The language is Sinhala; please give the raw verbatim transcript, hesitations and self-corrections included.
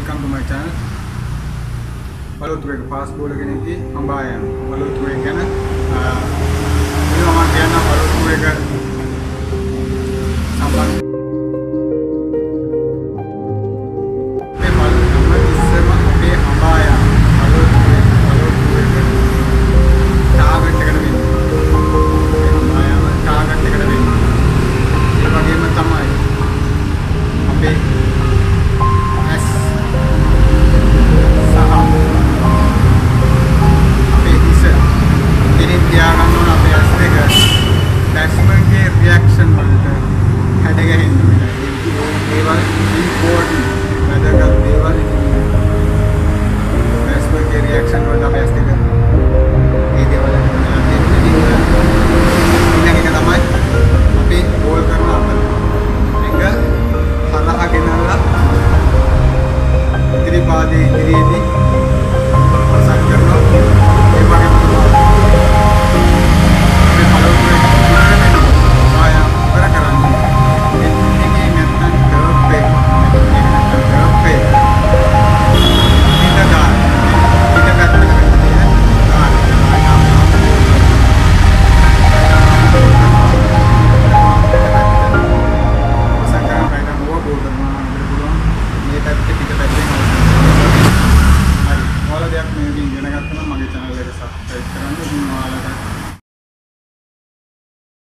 welcome to my channel. Balotru එක passport එකේදී හඹා යන balotru එක ගැන මම කියන්න balotru එක සම්බන්ධ මේ balotru ඉස්සෙම අපේ හඹා යන balotru එක balotru එක target එකට වෙන්නේ. මේ හඹා යන target එකට වෙන්නේ. ඒ වගේම තමයි අපේ reaction වලට හැඩගැහෙන්න වෙනවා. ඒවල් important වැදගත් දේවල් බැස්මන්ගේ reaction වලට අපි ඇස් දෙක ඒ දේවල් ඊළඟ එක තමයි අපි goal කරන අතර එක හරහා ගෙනල්ලා ඉදිරි පාදයේ ඉදිරියේ